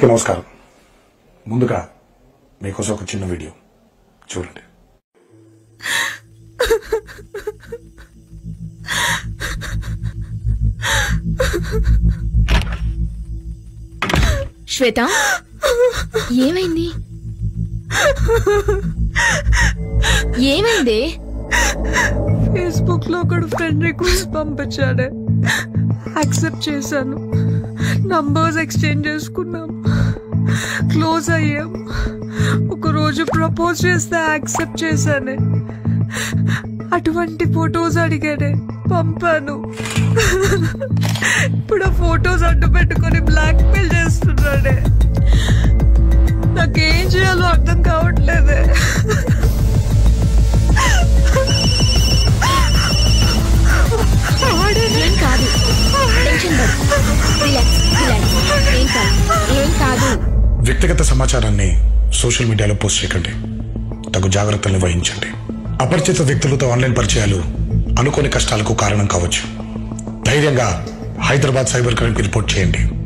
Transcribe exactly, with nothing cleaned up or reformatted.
నమస్కారం. ముందుగా మీకోసం ఒక చిన్న వీడియో చూడండి. శ్వేత, ఏమైంది? ఏమైంది? ఫేస్బుక్ లో ఒకడు ఫ్రెండ్ రిక్వెస్ట్ పంపించాడే, యాక్సెప్ట్ చేశాను. నంబర్స్ ఎక్స్చేంజ్ చేసుకున్నాం, క్లోజ్ అయ్యాం. ఒక రోజు ప్రపోజ్ చేస్తే యాక్సెప్ట్ చేశానే. అటువంటి ఫొటోస్ అడిగాడే, పంపాను. ఇప్పుడు ఆ ఫొటోస్ అడ్డు పెట్టుకొని బ్లాక్ మెయిల్ చేస్తున్నాడే. నాకేం చేయాలో అర్థం కావట్లేదే. ఏం కాదు, టెన్షన్ పడు, రిలాక్స్ రిలాక్స్. ఏం కాదు, ఏం కాదు. వ్యక్తిగత సమాచారాన్ని సోషల్ మీడియాలో పోస్ట్ చేయకండి. తగు జాగ్రత్తలు వహించండి. అపరిచిత వ్యక్తులతో ఆన్లైన్ పరిచయాలు అనుకోని కష్టాలకు కారణం కావచ్చు. ధైర్యంగా హైదరాబాద్ సైబర్ క్రైమ్కి రిపోర్ట్ చేయండి.